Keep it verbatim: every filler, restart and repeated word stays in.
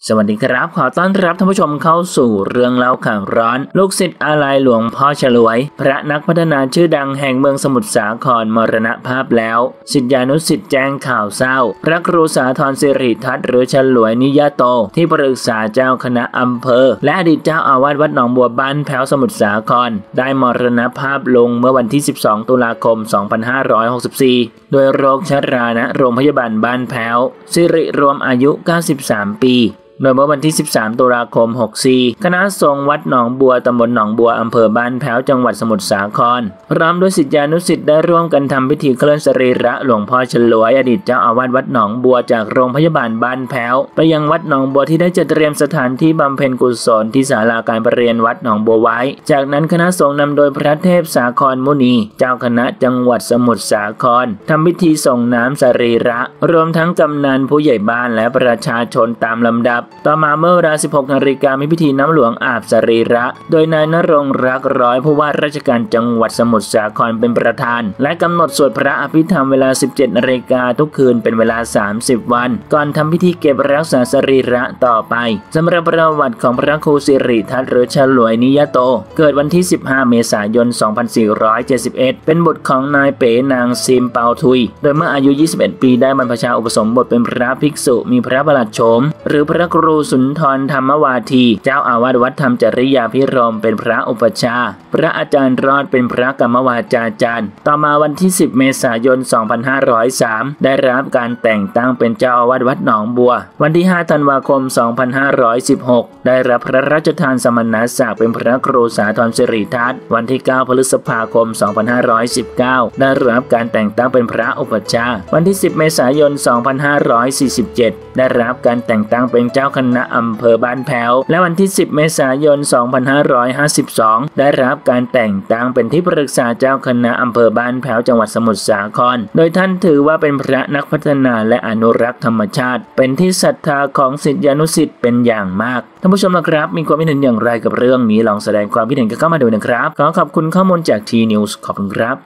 สวัสดีครับขอต้อนรับท่านผู้ชมเข้าสู่เรื่องเล่าข่าวร้อนลูกศิษย์อาลัยหลวงพ่อฉลวยพระนักพัฒนาชื่อดังแห่งเมืองสมุทรสาครมรณภาพแล้วศิษยานุศิษย์แจ้งข่าวเศร้าพระครูสาธรสิริทัศน์หรือฉลวยนิยโตที่ปรึกษาเจ้าคณะอำเภอและอดีตเจ้าอาวาสวัดหนองบัวบ้านแพ้วสมุทรสาครได้มรณภาพลงเมื่อวันที่สิบสองตุลาคมสองพันห้าร้อยหกสิบสี่โดยโรคชราณโรงพยาบาลบ้านแพ้วสิริรวมอายุเก้าสิบสามปีโดยเมื่อวันที่สิบสามตุลาคมหกสี่คณะสงฆ์วัดหนองบัวตำบลหนองบัวอำเภอบ้านแพ้วจังหวัดสมุทรสาครพร้อมด้วยศิษยานุศิษย์ได้ร่วมกันทำพิธีเคลื่อนสรีระหลวงพ่อฉลวยอดีตเจ้าอาวาสวัดหนองบัวจากโรงพยาบาลบ้านแพ้วไปยังวัดหนองบัวที่ได้จัดเตรียมสถานที่บำเพ็ญกุศลที่ศาลาการประเรียนวัดหนองบัวไว้จากนั้นคณะสงฆ์นำโดยพระเทพสาครมุนีเจ้าคณะจังหวัดสมุทรสาครทำพิธีส่งน้ำสรีระรวมทั้งกำนันผู้ใหญ่บ้านและประชาชนตามลำดับต่อมาเมื่อสิบหกนาฬิกามีพิธีน้ำหลวงอาบสรีระโดยนายณรงค์รักร้อยผู้ว่าราชการจังหวัดสมุทรสาครเป็นประธานและกำหนดสวดพระอภิธรรมเวลาสิบเจ็ดนาฬิกาทุกคืนเป็นเวลาสามสิบวันก่อนทำพิธีเก็บรักษาสรีระต่อไปสำหรับประวัติของพระครูสิริทัศน์หรือฉลวยนิยโตเกิดวันที่สิบห้าเมษายนสองพันสี่ร้อยเจ็ดสิบเอ็ดเป็นบุตรของนายเป๋นางซิมเปาทุยโดยเมื่ออายุยี่สิบเอ็ดปีได้บรรพชาอุปสมบทเป็นพระภิกษุมีพระประหลัดโฉมหรือพระครูสุนทรธรรมวาทีเจ้าอาวาสวัดธรรมจริยาภิรมย์เป็นพระอุปชาพระอาจารย์รอดเป็นพระกรรมวาจาจารย์ต่อมาวันที่สิบเมษายนสองพันห้าร้อยสามได้รับการแต่งตั้งเป็นเจ้าอาวาสวัดหนองบัววันที่ห้าธันวาคมสองพันห้าร้อยสิบหกได้รับพระราชทานสมณศักดิ์เป็นพระครูสาธรสิริทัศน์วันที่เก้าพฤษภาคมสองพันห้าร้อยสิบเก้าได้รับการแต่งตั้งเป็นพระอุปชาวันที่สิบเมษายนสองพันห้าร้อยสี่สิบเจ็ดได้รับการแต่งตั้งเป็นเจ้าคณะอำเภอบ้านแพ้วและวันที่สิบเมษายนสองพันห้าร้อยห้าสิบสองได้รับการแต่งตั้งเป็นที่ปรึกษาเจ้าคณะอำเภอบ้านแพ้วจังหวัดสมุทรสาครโดยท่านถือว่าเป็นพระนักพัฒนาและอนุรักษ์ธรรมชาติเป็นที่ศรัทธาของศิษยานุศิษย์เป็นอย่างมากท่านผู้ชมนะครับมีความคิดเห็นอย่างไรกับเรื่องนี้ลองแสดงความคิดเห็นกันเข้ามาดูนะครับขอขอบคุณข้อมูลจากทีนิวส์ขอบคุณครับ